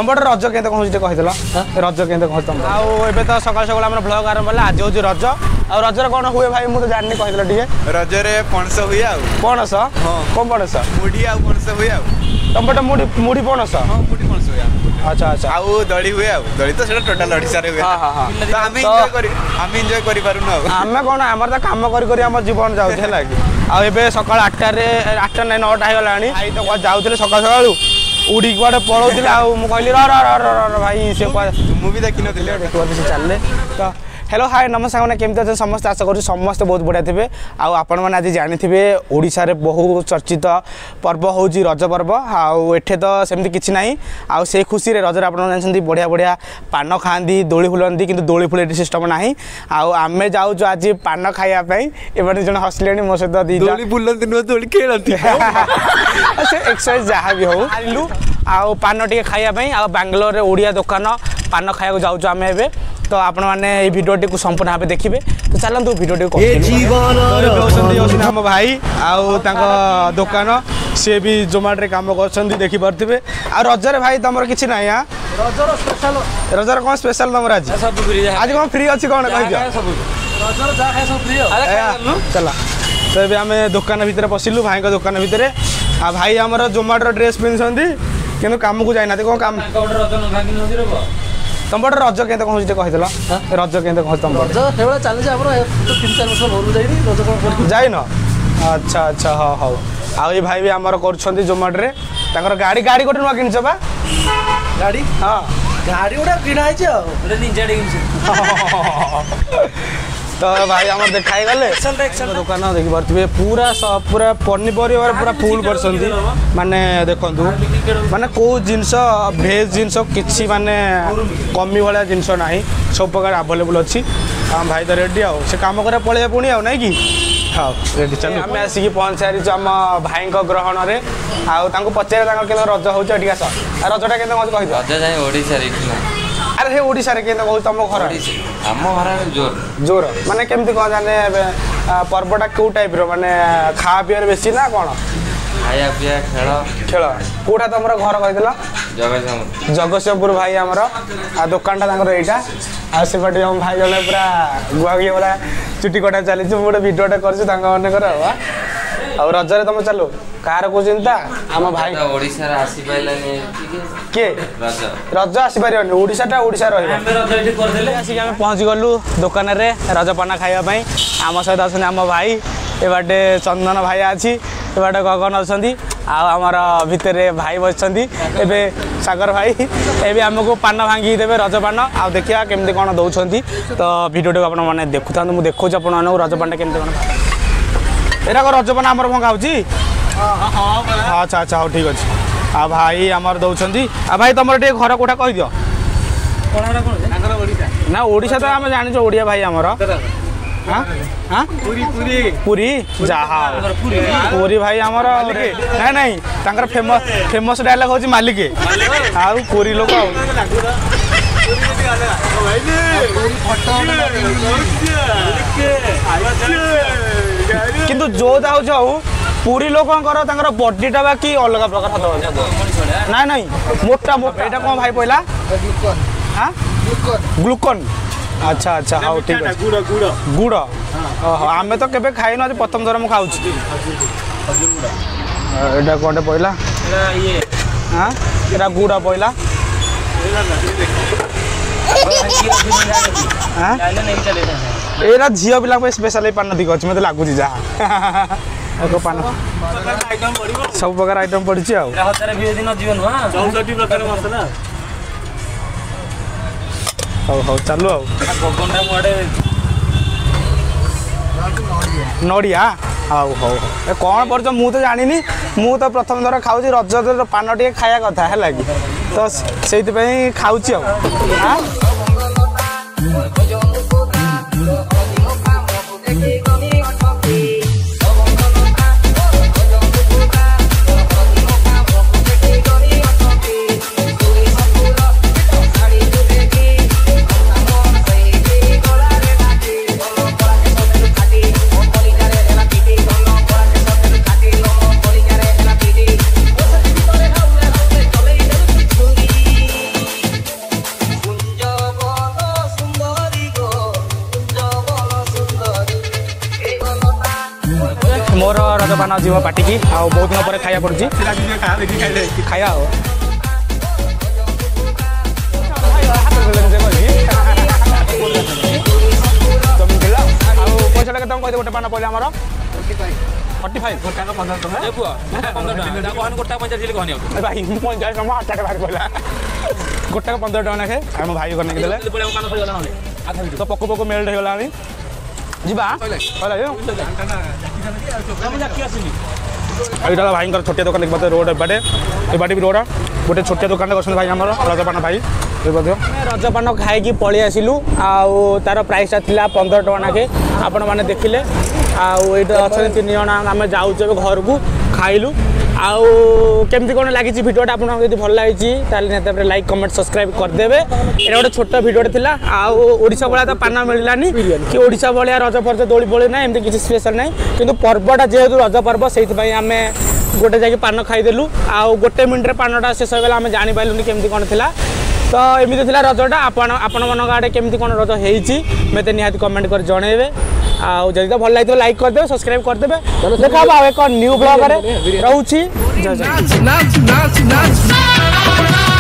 तुम पटे रज के कहल रज के आए तो सकाल सकाल आम ब्लग आरंभ है आज हूँ रज आ रजर कौन हुए भाई मुझे जानी कहल टे रजरे पणस हुए पणस कौन पणस मुढ़ी आ पणस हुए तुम पटे मुढ़ी पणस मुढ़ी पणस हुए अच्छा अच्छा आउ दड़ी हुए दड़ी तो टोटाल ओडिशा रे हुए आम एंजॉय करि पारुन आम कौन आम तो कम कर जीवन जाऊँ है कि आए सका 8टा ना 9टा होगा भाई तो जाऊे सकाल सकाल उड़ी कुआडे पलाऊे कहली र भाई से मुझे देखी नी देखिए चलिए तो हेलो हाय नमस्कार मैंने केमती अच्छे समस्त आशा करूँ समस्त बहुत बढ़िया थे आपण मैंने आज जानी ओडिशा रे बहु चर्चित पर्व हूँ रज पर्व आठे तो सेमती किसी ना आउ से खुशी रजर आप जानते बढ़िया बढ़िया पान खाती दोली फुलती कि दोली फुल ये सिस्टम ना आम जाऊँ आज पान खावाई एवं जन हसले मो सहित दोली बुलती नुह दोली खेलती से एक्सरसाइज जहाँ भी हो आलू आउ पान टे खायापी आ बांग्लोर ओडिया दुकान पान खाया जाऊँ आम ए तो आपण मैंने भिडियोटी को संपूर्ण भाव देखिए तो चलतु भिडियोटी आम भाई आउ दुकान सी भी जोमाटो कम कर देखिपे आ रजरे भाई तुम किसी ना यहाँ रजर कौन स्पेशल तुम आज आज कौन फ्री अच्छी कौन कह चला तो ये आम दुकान भितर पशिलु भाई दुकान भितर आ भाई आमर जोमाटो ड्रेस पिंधुंट कि कम को जाना कौन काम तुम पटे रज के कहल रज के जाइन अच्छा अच्छा हाँ हाँ आउ ये भाई भी आमर कर जोमाटो तर गाड़ी गाड़ी गोटे नुआ किनच बा गाड़ी हाँ गाड़ी गोटे किना तो भाई आम देखाई गले दुकान देखिपे पूरा पूरा पनीपरिया पूरा फुल कर माने देखु माने कौ जिनस भेज जिनस किसी माने कमी भाया जिनस ना सब प्रकार आवेलेबल अच्छी आम भाई तो रेडी आउ से कम कर पलैया पुणी आउ ना कि हाँ रेडी चल आम आसिक पहुँच सारी आम भाई ग्रहण में आउ पचारे के रज हो आस रजटा के अरे ओडिशा रे केंद्र कहू तुम घर आम घर जोर जोर माने केमती कौन जाने पर्वटा कौ टाइप रो माने खा पीआर बेसी ना कौन खाया पिया खेल खेल कौटा तुम घर कही जगतसिंहपुर भाई आमर आ दुकानटा यहाँ आ से भाई जन पूरा गुआ गुआ वाला चुटी कटा चली गोटे भिडियोटे कर रजरे तुम चलो कार को चिंता आम भाई किए रज आसपार ओडाटा ओडा रही पहुँच गलु दुकान में रजपाना खावाई आम सहित अच्छा आम भाई ए बाटे चंदन भाई अच्छी ए बाटे गगन अच्छा आमर भितर भाई बस सागर भाई ए आमको पान भांगी देवे रजपान आ देखिए केमती कौन दौरान तो भिडियो को आपने देखु था मुझे देखा आप रजपान केमती कौन एरा रजपान आमर भंगा हो अच्छा अच्छा हाँ ठीक अच्छे आ भाई आमर दौरान आ भाई तुम टे घर कोटा कह दियो ना ओडिशा तो आम जानी ओडिया भाई आमर हाँ हाँ पूरी जहा पूरी भाई आमर ना नहीं तांकर फेमस डायलॉग होची मालिक आ पूरी लोक किंतु जो जाऊ पूरी लोकर बडीटा बाकी अलग प्रकार ना नहीं मोटा मोटा यहाँ कौन भाई पहला हाँ ग्लूकन अच्छा अच्छा हाँ ठीक है गुड़ आम तो केबे खाई आज प्रथम थर मुझे यहाँ कौटे पहला हाँ यहाँ गुड़ पहला एरा झील पिला स्पेशल पान दिख अच्छे मतलब लगुच जहाँ पान सब प्रकार आइटम पड़ी हाँ चलु नड़िया हाउ हाउ कौन पड़ मु तो जानी मु तो प्रथम थर खाऊँ रज पान टे खाया कथा है कि तो से खाऊँ रजपान जीव पाटिकी आ बहुत दिन पर खाया पड़ुची खाया हो पैसा केत कह गोटे पान पड़े आम 45 गोटा 15 भाई 50 टका 8 टका पड़ा गोटा 15 टका नाखे आम भाई करने देले तो पको पको मेल्ट होगा जीवा यहाँ भाई छोटिया दुकान देखते रोड एपटे एपटे भी रोड गोटे छोटिया दुकान कर भाई आम रजपान भाई रजपान खाई पलि आसिलु तार प्राइसटा था 15 टका नाखे आपण मैंने देखिले आईट अच्छा 3 जन आम जाऊँ घर को खाइलु आउ केमती कौन लगी भिडियोटा आपको भल लगी लाइक कमेंट सब्सक्राइब करदे ये गोटे छोट भिडियोटे था आशा भाया तो पान मिलानी कि ओडिशा भाया रज फरज दोली बोली ना एमती किसी स्पेशल ना कि पर्वटा जेहेतु रज पर्व से आम गोटे जाकि पान खाईदेलु आउ गोटे मिनट पानटा शेष होगा आम जापारूनी केमती कौन था तो एमती था रजटा आपण मन आड़े केमती कौन रज हो मत निहाती कमेंट कर जनइबे आदि तो भल लगे लाइक करदे सब्सक्राइब करदे देखा एक न्यू ब्लॉग रोची।